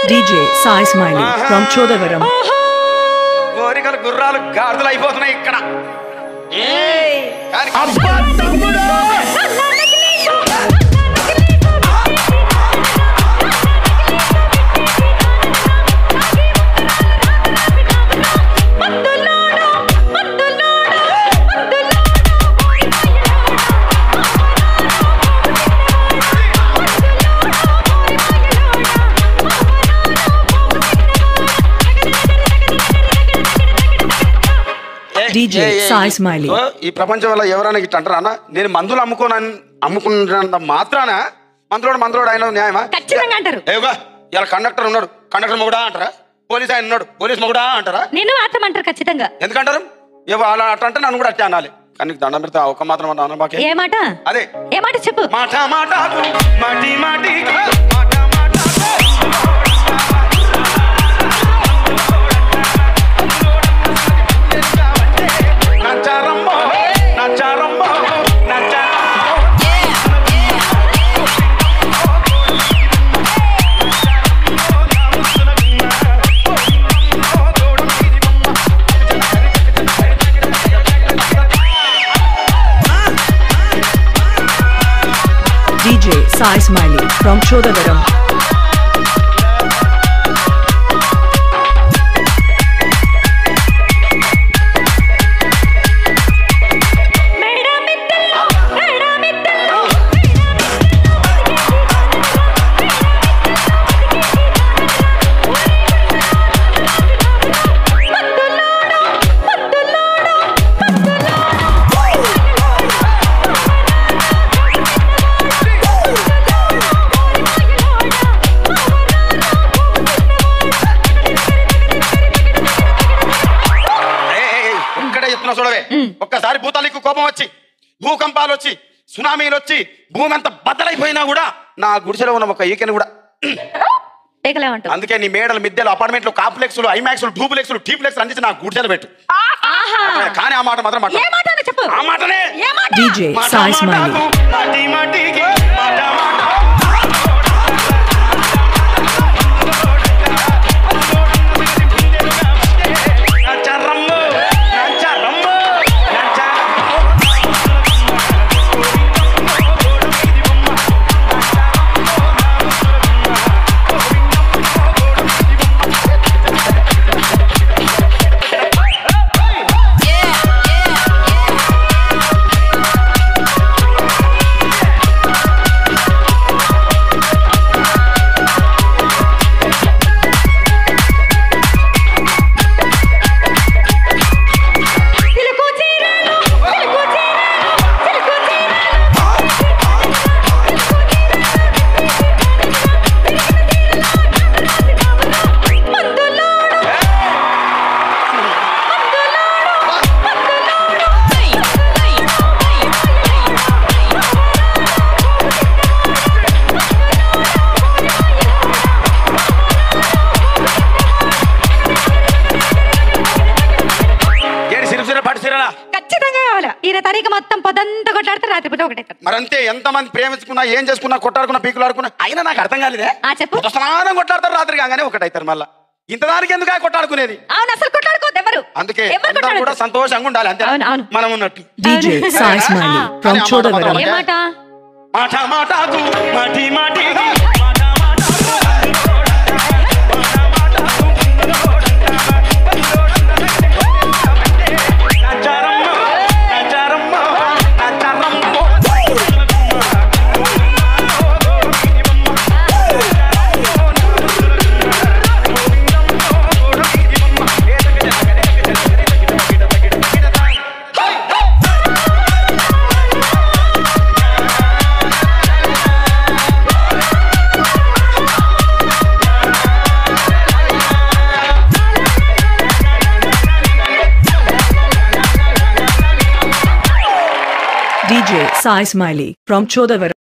DJ Sai Smiley from Chodavaram. కోరికలు గుర్రాలు గాడిదలు అయిపోతున్నాయి ఇక్కడ. DJ Sai Smiley. ఈ ప్రపంచంలో ఎవరైనా ఇట్లా అంటారా అన్న? నేను మందులు అమ్ముకున్నంత మాత్రాన మందులోడు ఆయన న్యాయమా? ఖచ్చితంగా అంటారు. ఏగా ఇలా కండక్టర్ ఉన్నాడు, కండక్టర్ మొగుడా అంటారా? పోలీస్ ఆయన ఉన్నాడు, పోలీస్ మొగుడా అంటారా? నేను మాత్రం అంటారు ఖచ్చితంగా. ఎందుకంటారు? అలా అట్లా అంటే నన్ను కూడా అట్టే అనాలి. కానీ నీకు దండం పెడితే ఒక మాత్రం అన్నా మాకే. ఏ మాట? అదే ఏ మాట చెప్పు. మాట మాట మాటి మాటి DJ Sai Smiley from Chodavaram. చూడవే, ఒక్కసారి భూతాలకు కోపం వచ్చి, భూకంపాలు వచ్చి, సునామీలు వచ్చి, భూమి అంతా బద్దలైపోయినా కూడా నా గుడిసెలో ఉన్న ఒక ఈకెని కూడా అందుకే నీ మేడలు, మిద్దెలు, అపార్ట్మెంట్లు, కాంప్లెక్స్లు, ఐమాక్స్లు, డూప్లెక్స్లు, టీప్లెక్స్లు అందించి నా గుడిసెలు పెట్టు. కానీ ఆ మాట మాత్రం ఆ మాటనే DJ Sai Smiley. మొత్తం పొద్దంతా కొట్లాడితే రాత్రి పూట ఒకటే. మరంతే, ఎంతమంది ప్రేమించుకున్నా, ఏం చేసుకున్నా, కొట్టాడుకున్నా, పీకులాడుకున్నా, అయినా నాకు అర్థం కాలేదే. చెప్పు. స్నానం కొట్లాడతారు, రాత్రి కాగానే ఒకటైతారు. మళ్ళా ఇంతదానికి ఎందుకు కొట్టాడుకునేది? అవును, అసలు కొట్లాడుకోవద్దు ఎవరు. అందుకే అందరూ కూడా సంతోషంగా ఉండాలి, అంతే మనం ఉన్నట్టు. DJ Sai Smiley from Chodavaram. ఏ మాట? మాట మాటకు మాటి మాటి DJ Sai Smiley from Chodavaram.